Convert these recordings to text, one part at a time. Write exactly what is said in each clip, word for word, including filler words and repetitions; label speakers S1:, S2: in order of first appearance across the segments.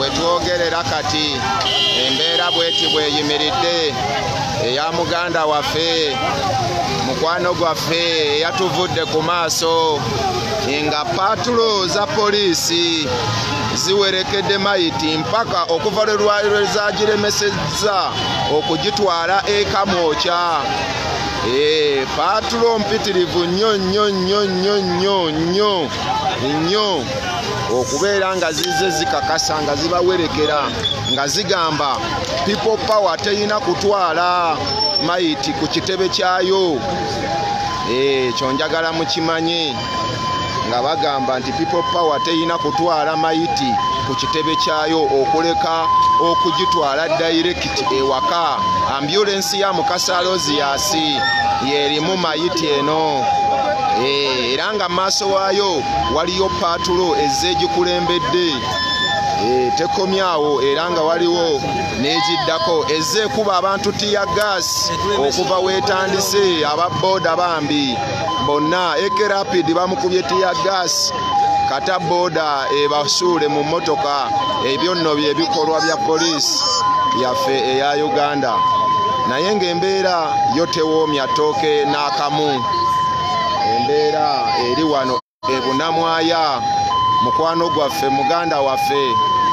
S1: wetwogerera kati embeera bweti bweyimiridde eya muganda waffe mukwano gwaffe yatuvudde ku maaso nga patulo za poliisi ziwerekedde mayiti mpaka okuva lwe zagiremesezza okugitwala eka mwokya. Eh, patulo mpitirivu nnyo nnyo nnyo nnyo nnyo nnyo nnyo okubeera nga zize zikakasa nga zibawerekera nga zigamba people power teyina kutwala mayiti ku kitebe kyayo. Eh, kyonjagala mukimanye nga bagamba nti people power teyina kutwala mayiti ku kitebe kyayo okuleka okugitwala direct ewaka. Ambulance ya Mukasa Rosias yerimu mayiti eno. Eh, era nga maaso waayo waliyo patulo ezzegikulembedde. Eh, tekomyawo era nga waliwo nejiddako ezze kuba abantu tiya gas okuva wetandise ababoda bambi bonna eke rapid bamukubye tiya gas kata boda ebasuule mu motoka. Ebyo nno bye bikolwa bya poliisi yaffe eya Uganda. Naye ng'embeera yo tewoomya ttooke n'akamu. Embeera eri wano e Bunnamwaya mukwano gwaffe muganda waffe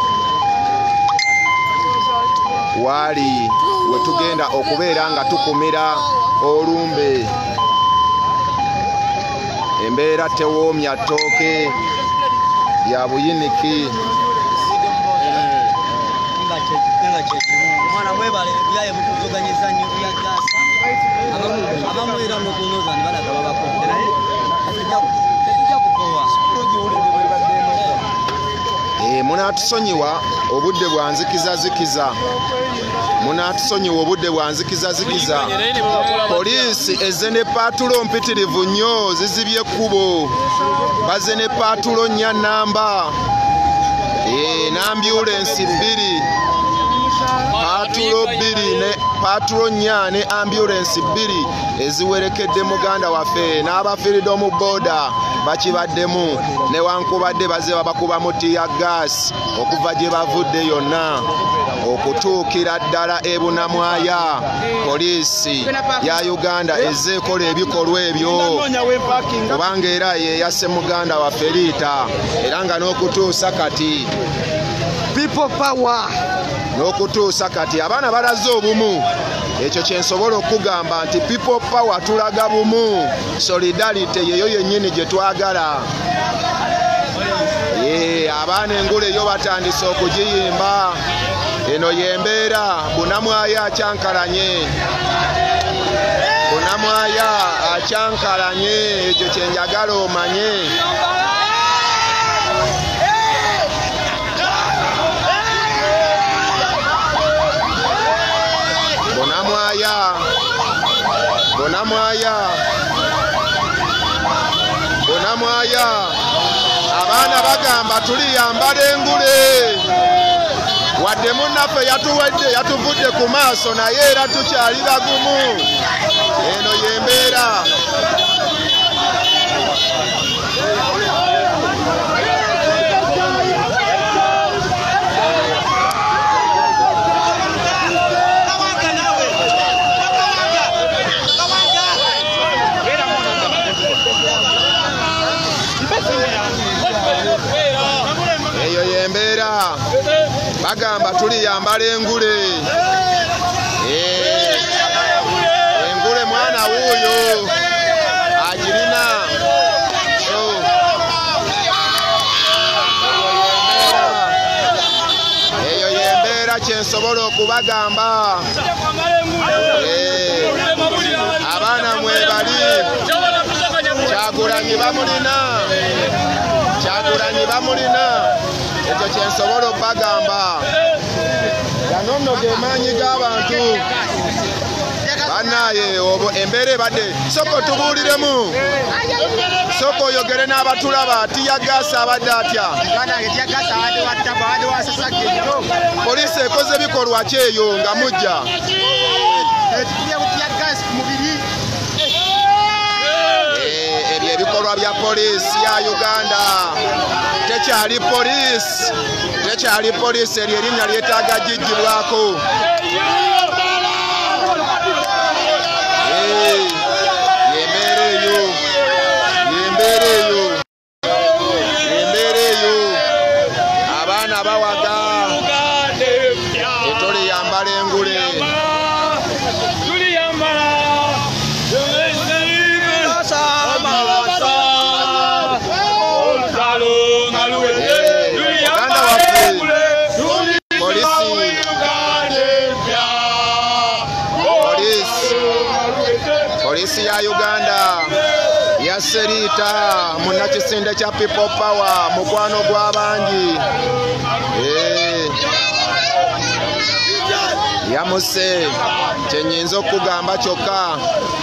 S1: wali wetugenda okubeera nga tukumira olumbe. Embeera tewoomya ttooke ya buyiniki. Eh, munatusonyiwa obudde bwanzikiza zikiza. Munatusonyiwa obudde bwanzikiza zikiza. Poliisi ezze ne patulo mpitirivu nnyo zizibye ekkubo. Bazze ne patulo nnya namba. Eh, n'ambulance bbiri. Patulo bbiri ne patulo nnya ne ambulance bbiri eziwerekedde muganda waffe n'abafiridde mu boda bakibaddemu newankubadde bazze babakubamu tiya gas okuva gye bavudde yonna okutuukira ddala e Bunnamwaya. Poliisi ya Uganda ezze ekola ebikolwa ebyo kubanga era ye yasse muganda waffe liita era nga n'okutuusa kati people power n'okutuusa kati abaana balaze obumu. Ekyo kyensobola okugamba nti people power tulaga bumu. Solidarity yeyo yennyini gye twagala. Eh, abaana engule eyo batandise okugiyimba. Eno yembeera Bunnamwaya acyankalanye. Bunnamwaya acyankalanye. Ekyo kyenjagala omanye. Bunnamwaya Bunnamwaya Bunnamwaya abaana bagamba tuliyambala engule wadde munnaffe yatuwadde yatuvudde ku maaso naye era tukyali bagumu. Eno yembeera. Eyo yembeera bagamba tuliyambala engule. Eh, engule mwana wuuyo agirina. Eyo yembeera kyensobola okubagamba. Eh, abaana mwebali Kyagulanyi bamulina. Kyagulanyi bamulina. Ekyo kyensobola okubagamba. Gano nno ge maanyi g'abantu. Bannaye obwo embeera ebadde. Soko tubuuliremu. Soko oyogere n'abatulaba tiya gaasi abadde atya. Poliisi ekoze bikolwa ki eyo nga mujja? Ebyo ebikolwa ebikolwa bya poliisi ya Uganda tekyali poliisi tekyali poliisi eryo erinnya lyetaaga jijjibwako. Yembeera eyo yembeera eyo yembeera eyo abaana bawaga etole yambala engule Polisi ya Uganda yaserita munnakisinde kya People Power mukwano gw'abangi yamuse kyenyinza okugamba kyokka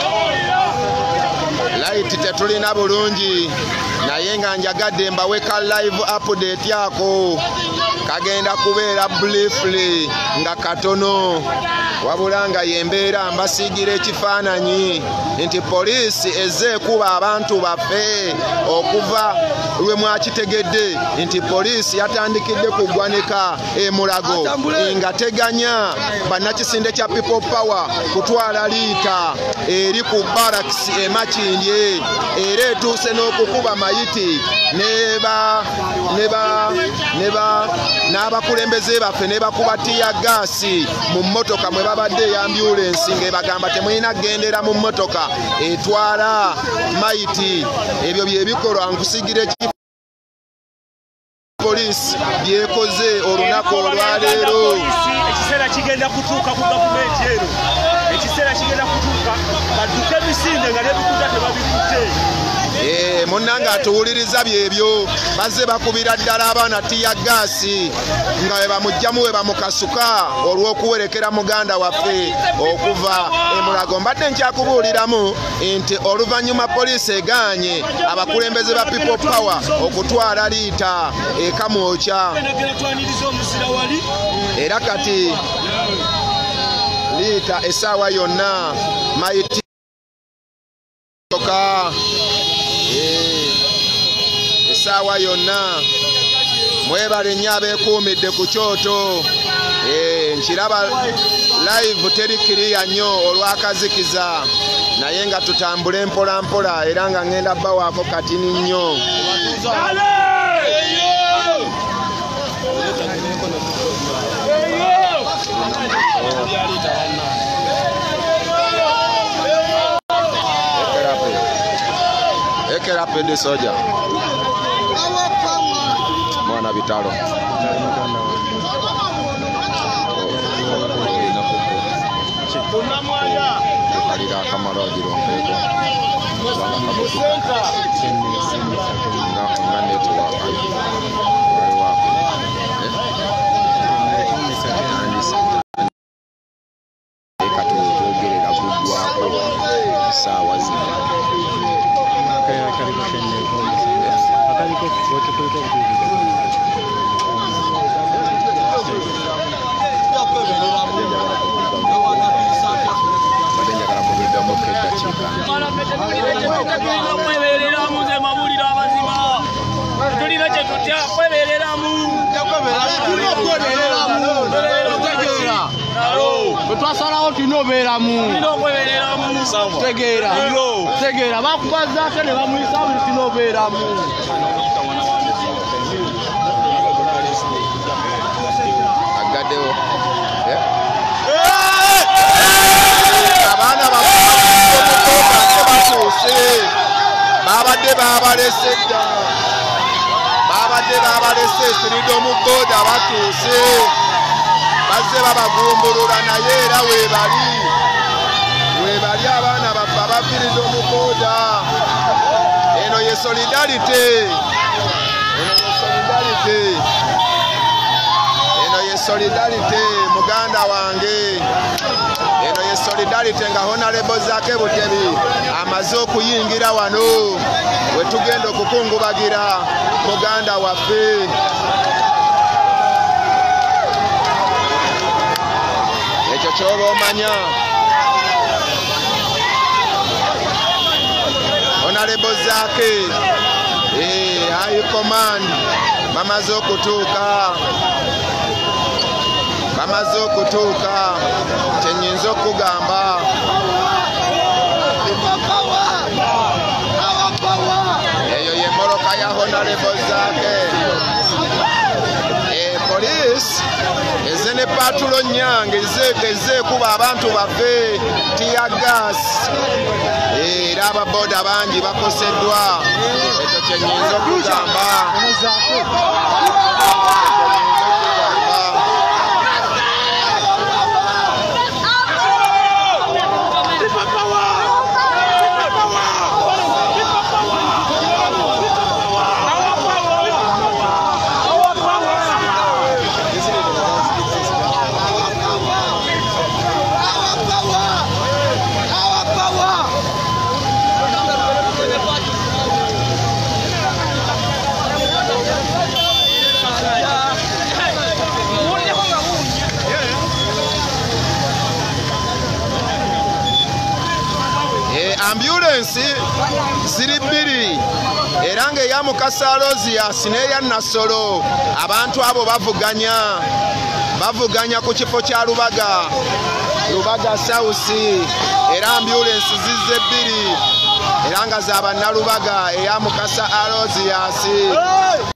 S1: light tetulina bulungi naye nga njagadde mbaweka live update ako kagenda kubeera briefly nga katono wabula nga yembeera mbasiigira ekifaananyi nti poliisi ezze ekuba abantu baffe okuva lwe mwakitegedde nti poliisi yatandikidde kuggwanika e Mulago nga teganya bannakisinde kya People Power kutwala liita eri ku barracks e Makindye era etuuse n'okukuba mayiti neba neba neba n'abakulembeze baffe ne bakuba tiya gaasi mu mmotoka mwe babadde ya ambulance ng'ebagamba temulina gendera mu mmotoka etwala mayiti. Ebyo bye bikolwa nkusigira poliisi byekoze olunaku olwaleero.
S2: Ekiseera kigenda kutuuka ku gavumenti ero, ekiseera kigenda kutuuka badduke emisinde nga n'ebikuta tebabikutte.
S1: Eh munnanga atuwuliriza byebyo bazze bakubira ddala abaana tiya gaasi nga bwe bamugjamu we bamukasuka olw'okuwerekera muganda waffe okuva e Mulago. Mbadde nkyakubuuliramu nti oluvannyuma poliisi egaanye abakulembeze ba People Power okutwala liita e Kamwokya era kati liita essaawa yonna mayiti essaawa yonna mwebale nnyo abeekuumidde ku kyoto. Nkiraba live teri kiriya nnyo olwakazikiza naye nga tutambule mpola mpola era nga ngenda bbawaako katini nnyo. Rapid soja mwana bitalo kalira kamaro jirompeko wala kabotuka nga nga network wale wako eh ekatu tugerera kugwako sawa zina
S3: twasalawo tinobeeramu tegeera tegeera bakubazaako ne bamuyisa buli tinobeeramu
S1: agaddewo abaana batuuse babadde babalese dda babadde babalese freedom board abatuuse bazze babagumbulula naye era weebali weebali abaana baffe aba freedom board. Eno ye solidarity eno ye solidarity eno ye solidarity muganda wange eno ye solidarity nga honorable Zaake Butebi amaze okuyingira wano we tugenda okukungubagira muganda waffe. Ekyo kyoba omanya honorable honorable Zake eh high command bamaze okutuuka bamaze okutuuka kyenyinza okugamba eyo ye moroka ya honorable Zake eh police ezene patulo nyange ezeke kuba abantu baffe tear gas era ababoda bangi bakoseddwa ekyo kyenyinza okugamba ambulance ziri bbiri era ng'eya Mukasa Aloysius n'eya Nasolo abantu abo bavuganya bavuganya ku kifo kya Lubaga Lubaga South era ambulance zizze bbiri era nga za bannalubaga eya Mukasa Aloysius.